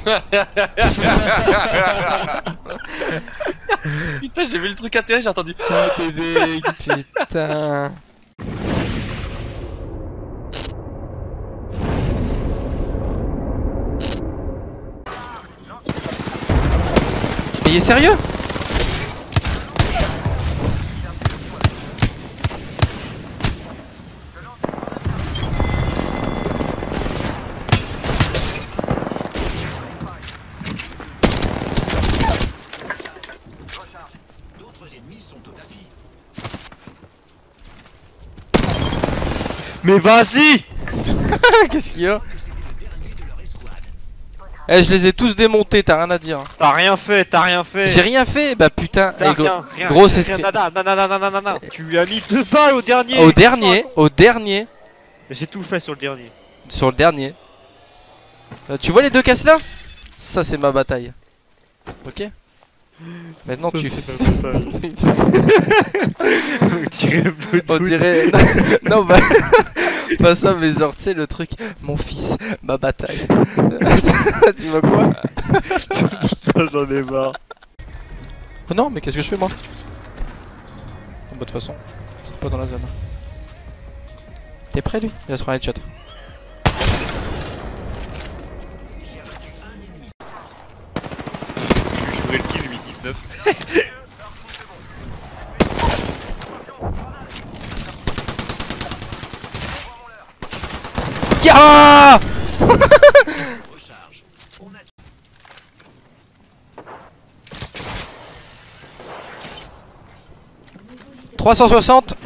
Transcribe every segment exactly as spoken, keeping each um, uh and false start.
Putain, j'ai vu le truc atterrir, j'ai entendu. Ah, t'es deg. Putain. Mais il est sérieux? Mais vas-y. Qu'est-ce qu'il y a? Eh, je les ai tous démontés, t'as rien à dire. T'as rien fait, t'as rien fait. J'ai rien fait, bah putain. T'as Eh, gros, rien, rien, gros, rien, c'est rien, scri- nada, nada, nada, nada, nada. Tu lui as mis deux balles au dernier. Au dernier, au dernier, J'ai tout fait sur le dernier. sur le dernier. Euh, tu vois les deux caisses là? Ça c'est ma bataille. Ok. Maintenant tu On dirait On dirait. Non, bah. Pas ça, mais genre, tu sais, le truc. Mon fils, ma bataille. Tu vois quoi? Putain, j'en ai marre. Oh non, mais qu'est-ce que je fais moi? Bon, bah, de toute façon, c'est pas dans la zone. T'es prêt lui? Il va se prendre un headshot. Je jouerai le kill huit dix-neuf. Ya! trois cent soixante.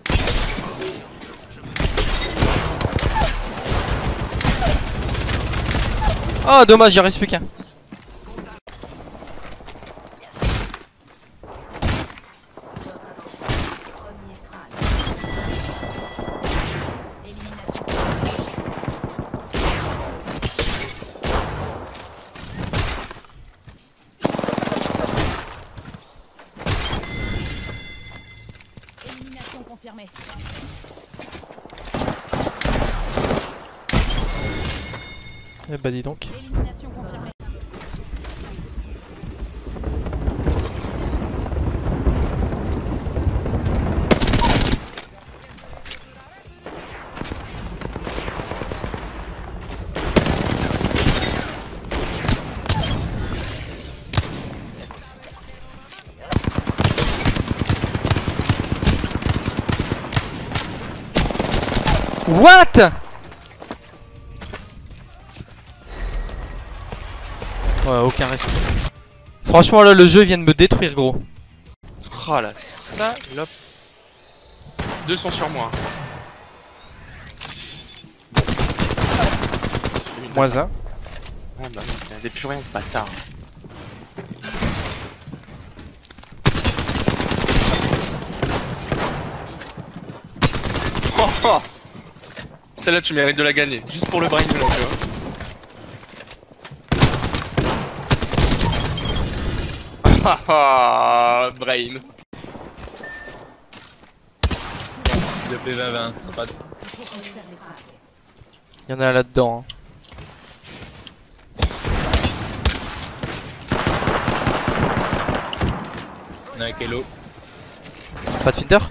Oh dommage, il reste plus qu'un. Élimination confirmée. Eh bah dis donc. Élimination confirmée. What? Ouais, aucun respect. Franchement là le jeu vient de me détruire gros. Oh la salope. Deux sont sur moi. Moins un. Ah bah non, il y a des plus rien ce bâtard. Oh, oh. Celle-là tu mérites de la gagner, juste pour le brain de là, tu vois. Haha, brain. Le P vingt vingt, c'est pas. Il y en a là-dedans. Hein. On a un Kelo. Pas de finder?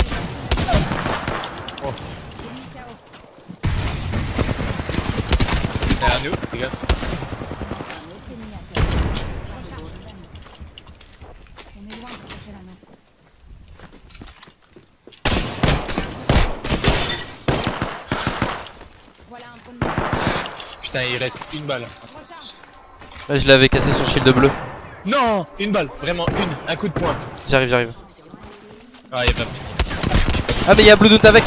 Derrière nous, fais gaffe. On est loin de chercher la main. Voilà un point de mire. Putain, il reste une balle. Là je l'avais cassé sur shield bleu. Non, une balle, vraiment une, un coup de poing. J'arrive, j'arrive. Ah, il est pas fini. Ah mais il y a Blue Doom avec.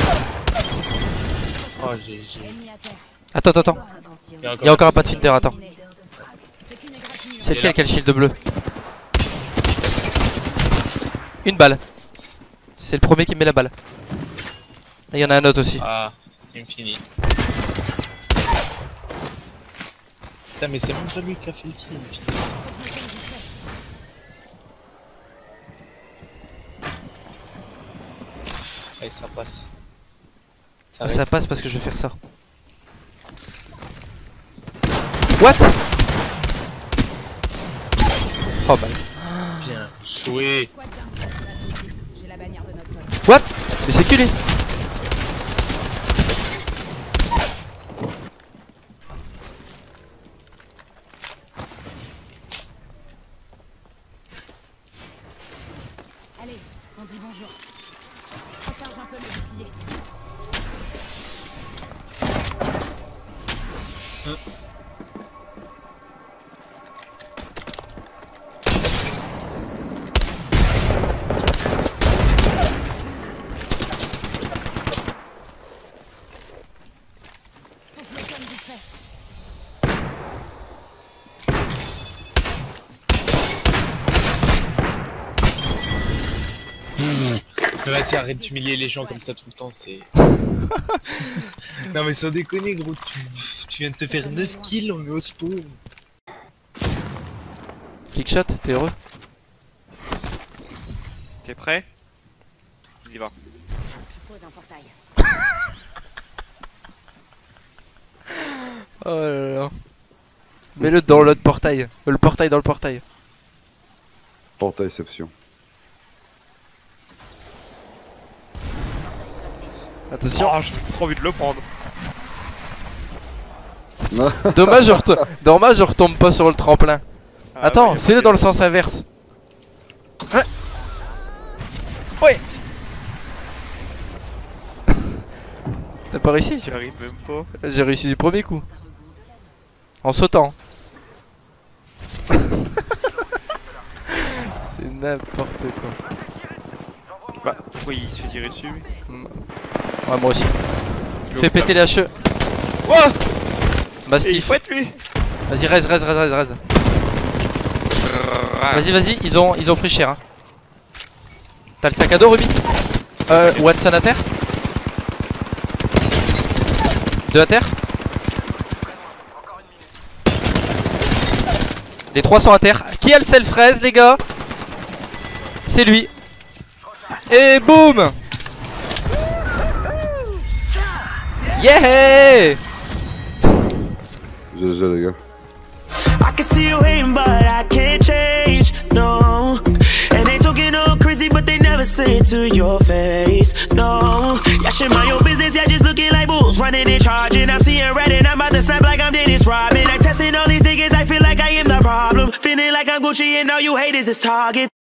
Oh, j'ai. j'ai- Ennemi à terre. Attends, attends, attends. Il y a encore, Il y a encore un pas de finder, attends. C'est une égratignure. C'est Il est lequel là. qui a le shield bleu? Une balle. C'est le premier qui met la balle. Et il y en a un autre aussi. Ah, il me finit. Putain, mais c'est même pas lui qui a fait le kill, il me finit. Allez, ça passe. Ça, Ça reste. passe parce que je vais faire ça. What? Oh bah. Bien joué. Squad down. J'ai la bannière de notre pote. What? Mais c'est qui lui? Allez, on dit bonjour. Recharge un peu le bouclier. Faut que je me calme vite fait. Mais vas-y, arrête d'humilier les gens comme ça tout le temps, c'est... Non mais sans déconner gros, tu, tu viens de te faire neuf kills, on est au spawn. Flickshot, t'es heureux? T'es prêt? On y va. Je pose un portail. Oh là là. Mets-le dans l'autre portail. Euh, Le portail dans le portail. Portailception. Attention. Oh, j'ai trop envie de le prendre. Dommage, je retombe... Dommage, je retombe pas sur le tremplin. Ah, Attends, ouais, fais-le dans le sens inverse. Hein? Ouais. T'as pas réussi? J'y arrive même pas. J'ai réussi du premier coup. En sautant. C'est n'importe quoi. Bah, pourquoi il se fait tirer dessus lui? Ouais, moi aussi. Fais péter les H E. Oh! Et il Mastiff. faut être lui! Vas-y, raise, raise, raise, raise, raise. Vas-y, vas-y, ils ont, ils ont pris cher. Hein. T'as le sac à dos, Ruby? Euh, Watson à terre? Deux à terre? Les trois sont à terre. Qui a le self fraise, les gars? C'est lui. Et boum! Yeah! G G les gars. I can see you hating, but I can't change, no. And they talking all crazy, but they never say it to your face, no. Yeah, shit, mind your business, yeah, just looking like bulls, running and charging. I'm seeing red and I'm about to snap like I'm Dennis Rodman. I'm testing all these niggas, I feel like I am the problem. Feeling like I'm Gucci and all you haters is Target.